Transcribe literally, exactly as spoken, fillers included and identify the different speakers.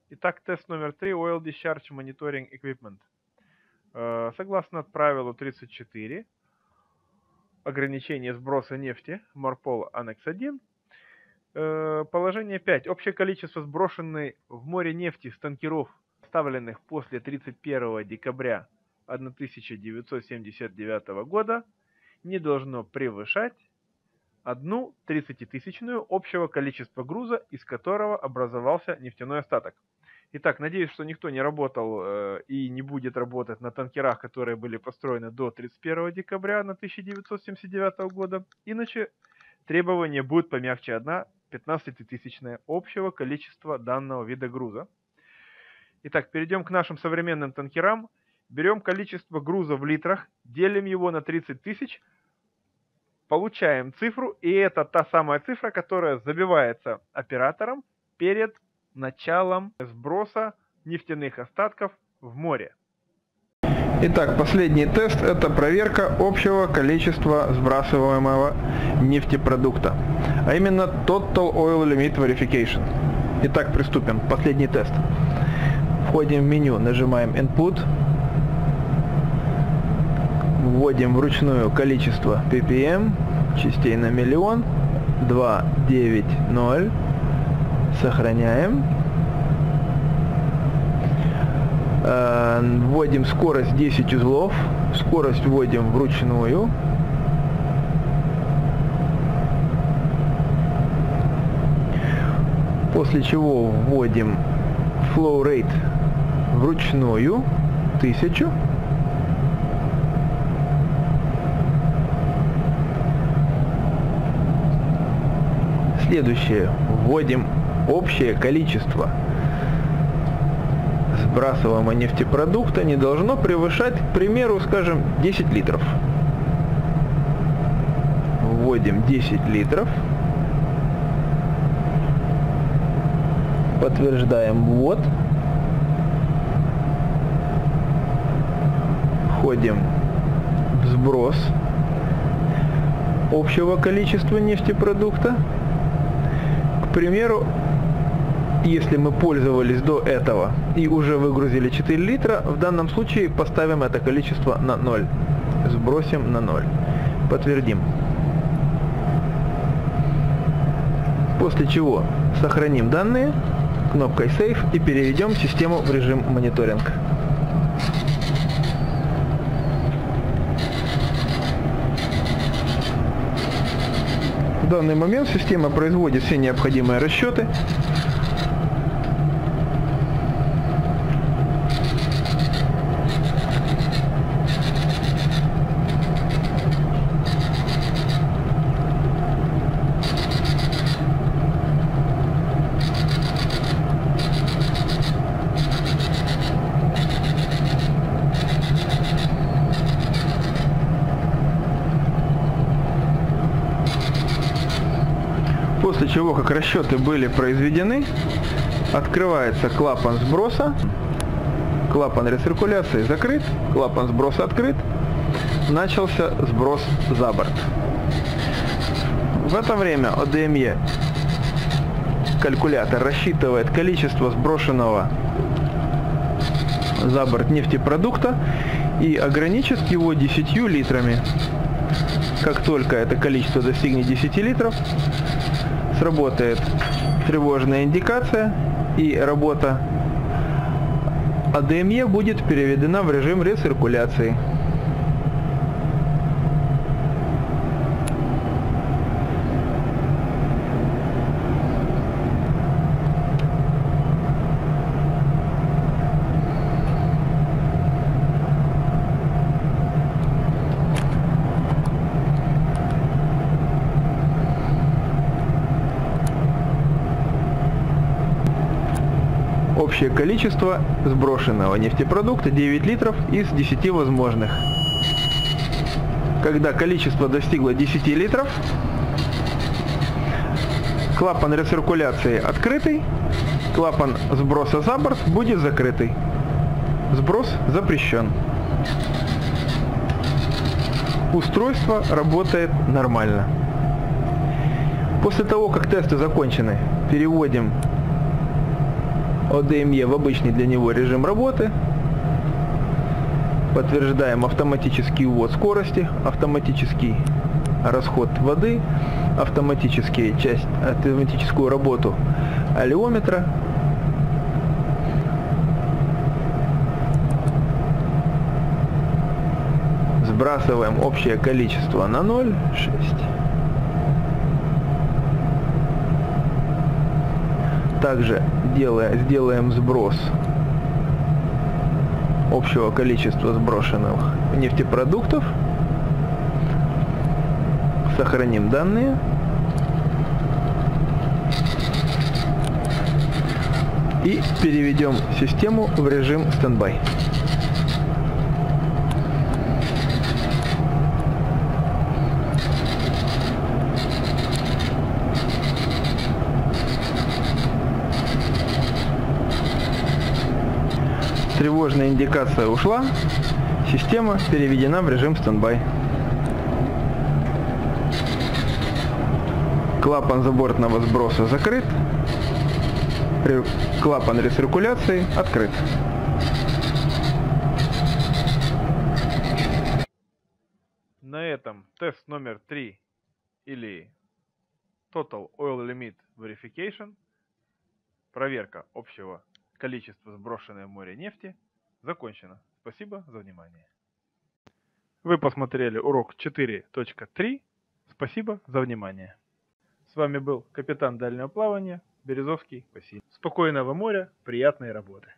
Speaker 1: Итак, тест номер три. Oil Discharge Monitoring Equipment. Согласно правилу тридцать четыре, ограничение сброса нефти, Морпол Аннекс один, положение пять. Общее количество сброшенной в море нефти с танкеров, поставленных после тридцать первого декабря тысяча девятьсот семьдесят девятого года, не должно превышать одну тридцатитысячную общего количества груза, из которого образовался нефтяной остаток. Итак, надеюсь, что никто не работал э, и не будет работать на танкерах, которые были построены до тридцать первого декабря тысяча девятьсот семьдесят девятого года. Иначе требование будет помягче: одна пятнадцатитысячная общего количества данного вида груза. Итак, перейдем к нашим современным танкерам. Берем количество груза в литрах, делим его на тридцать тысяч, получаем цифру, и это та самая цифра, которая забивается оператором перед началом сброса нефтяных остатков в море.
Speaker 2: Итак, последний тест – это проверка общего количества сбрасываемого нефтепродукта, а именно Total Oil Limit Verification. Итак, приступим. Последний тест. Входим в меню, нажимаем Input, вводим вручную количество пи пи эм, частей на миллион, два девять ноль. Сохраняем. Э, вводим скорость десять узлов. Скорость вводим вручную. После чего вводим flow rate вручную тысячу. Следующее. Вводим общее количество сбрасываемого нефтепродукта не должно превышать, к примеру, скажем, десять литров. Вводим десять литров. Подтверждаем ввод. Входим в сброс общего количества нефтепродукта. К примеру, если мы пользовались до этого и уже выгрузили четыре литра, в данном случае поставим это количество на ноль. Сбросим на ноль. Подтвердим. После чего сохраним данные кнопкой Save и переведем систему в режим мониторинг. В данный момент система производит все необходимые расчеты. После чего, как расчеты были произведены, открывается клапан сброса, клапан рециркуляции закрыт, клапан сброса открыт, начался сброс за борт. В это время о дэ эм и калькулятор рассчитывает количество сброшенного за борт нефтепродукта и ограничит его десятью литрами. Как только это количество достигнет десяти литров, сработает тревожная индикация, и работа о дэ эм и будет переведена в режим рециркуляции. Общее количество сброшенного нефтепродукта девять литров из десяти возможных. Когда количество достигло десяти литров, клапан рециркуляции открытый, клапан сброса за борт будет закрытый. Сброс запрещен. Устройство работает нормально. После того, как тесты закончены, переводим о дэ эм е в обычный для него режим работы. Подтверждаем автоматический увод скорости, автоматический расход воды, автоматические часть, автоматическую работу аллеометра. Сбрасываем общее количество на ноль целых шесть десятых. Также делая, сделаем сброс общего количества сброшенных нефтепродуктов. Сохраним данные. И переведем систему в режим стендбай. Тревожная индикация ушла, система переведена в режим стендбай. Клапан забортного сброса закрыт, клапан рециркуляции открыт.
Speaker 1: На этом тест номер три или Total Oil Limit Verification, проверка общего количество сброшенной в море нефти закончено. Спасибо за внимание. Вы посмотрели урок четыре точка три. Спасибо за внимание. С вами был капитан дальнего плавания Березовский Василий. Спокойного моря, приятной работы.